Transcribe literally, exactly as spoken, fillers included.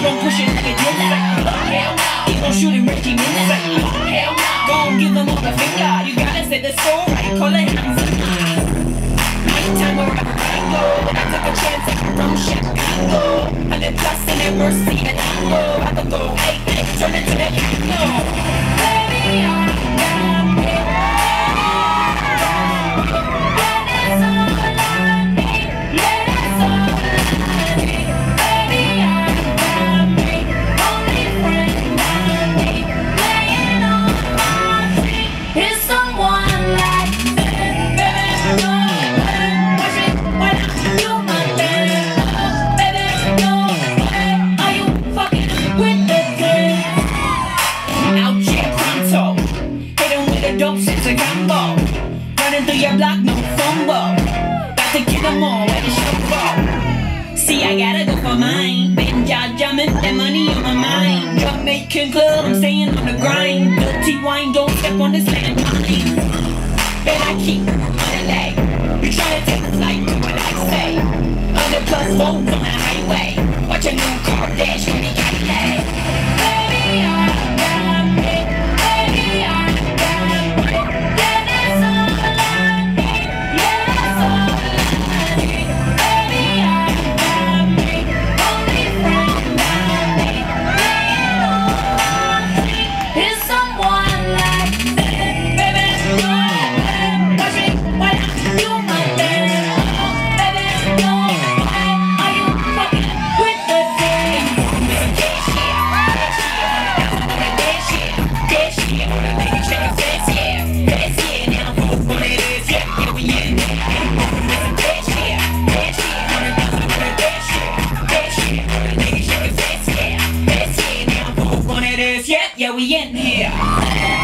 gon' push it like a dealer. Hell no. He gon' shoot him Reggie Miller. Hell no. Gon' give them all the finger. You gotta say the score right. Call it hands up. Nighttime where I go. I took a chance at a rum shit. Go. Hundred plus in their mercy and I go. I could go. Hey, hey, turn it to the no. Baby, I'm down here. Your block, no fumble. Got to get them all at the show. See, I gotta go for mine. Been jaw jumping, that money on my mind. Jamaican club, I'm staying on the grind. Guilty wine, don't step on this landmine. Bet I keep on the leg. You try to take the flight, do what I say. Hundred plus phones on the highway. Watch a new car dash when he got lag. Baby, I'm down, baby, I'm down, yeah, that's all. Yeah, we in here.